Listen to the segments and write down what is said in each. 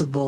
possible.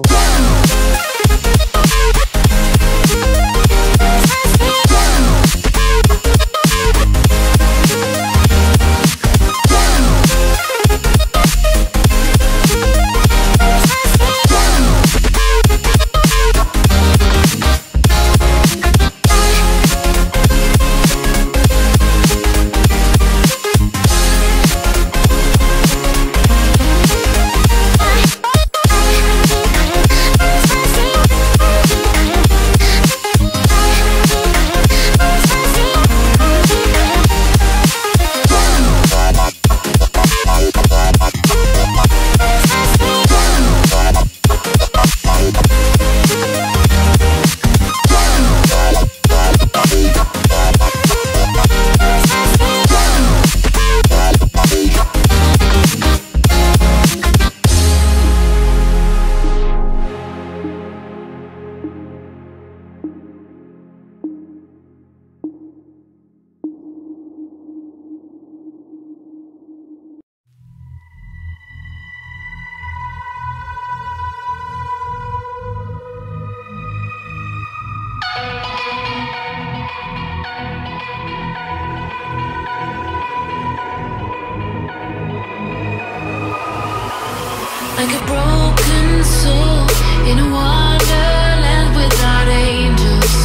Like a broken soul in a wonderland without angels.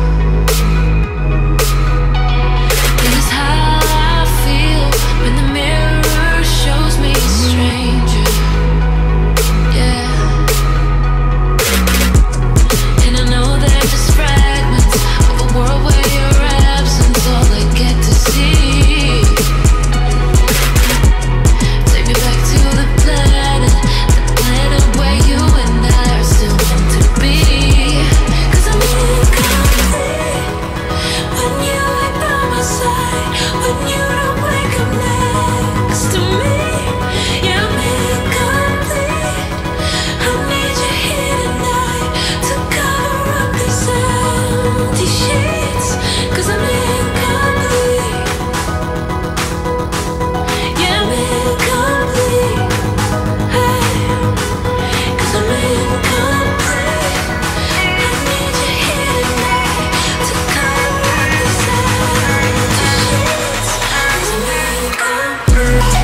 It is how I feel when the mirror shows me a stranger. Yeah. And I know they're just fragments of a world where your absence all I get to see. Take me back to the planet where you and I are still meant to be. 'Cause I'm incomplete when you ain't by my side, when you don't wake up next to me. Yeah, I'm incomplete. I need you here tonight to cover up these empty sheets. 'Cause I'm incomplete. Yeah, I'm incomplete. Hey. I'm incomplete. I need you here tonight to cover up these empty sheets. 'Cause I'm incomplete.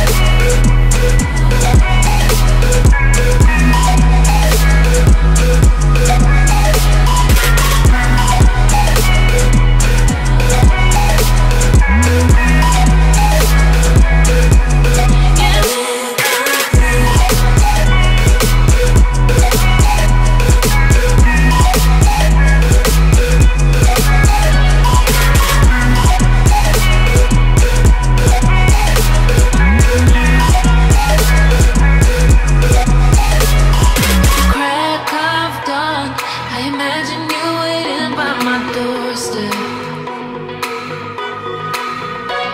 Crack of dawn, I imagine you waiting by my doorstep.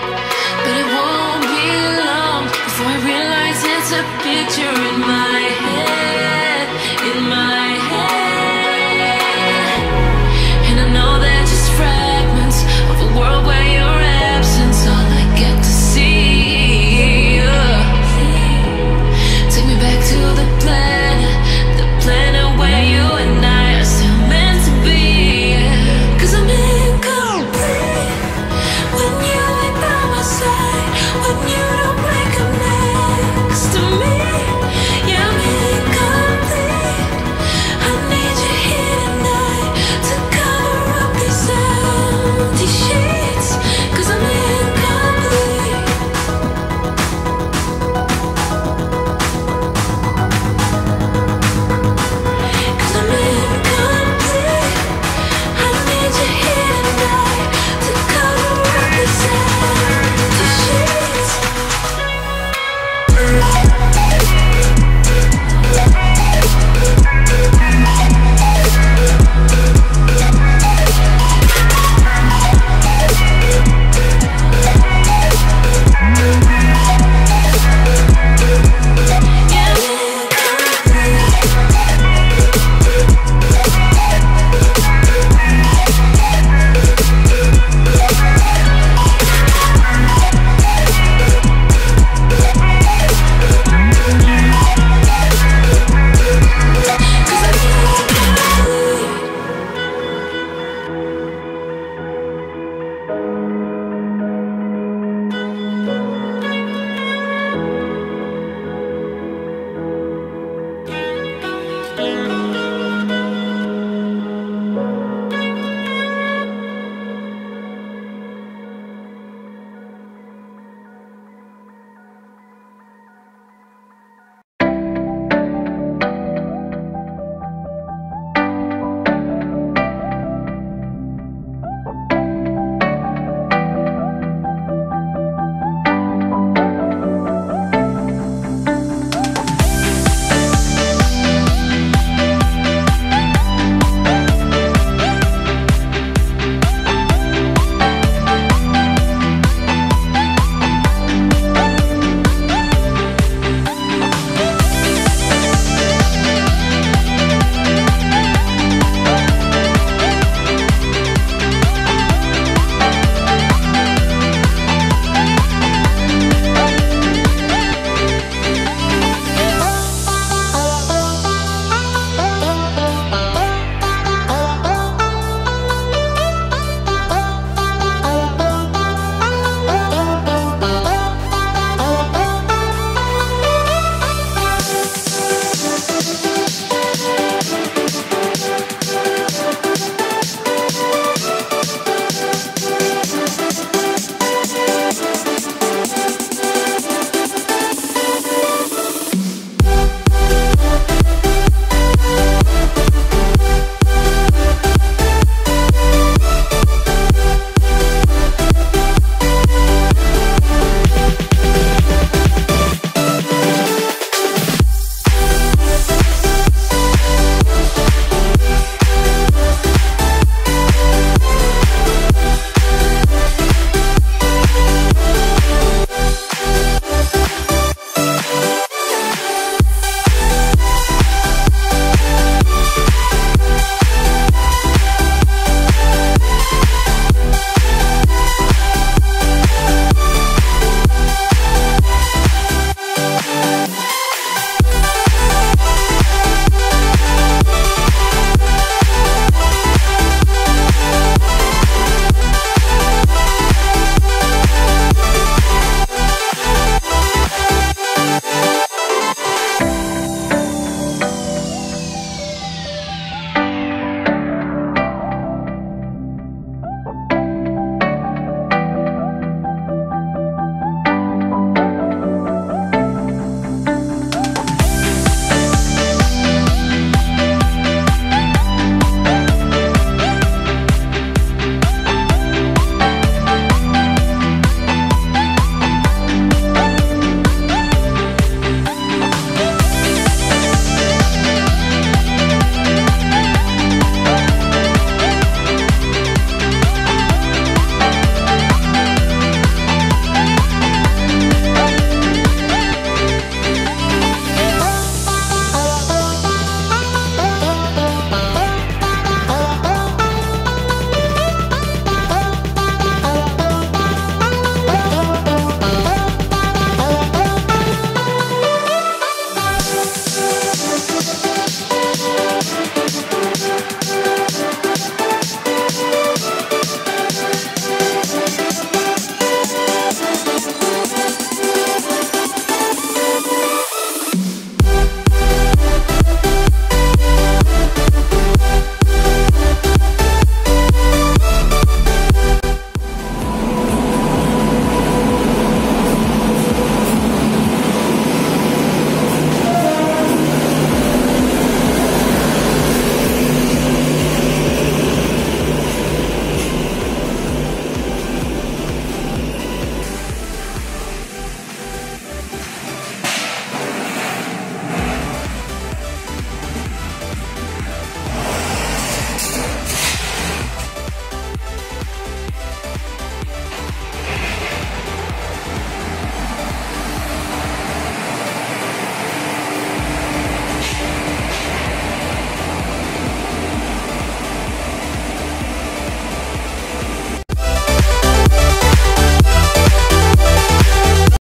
But it won't be long before I realize it's a picture in my head.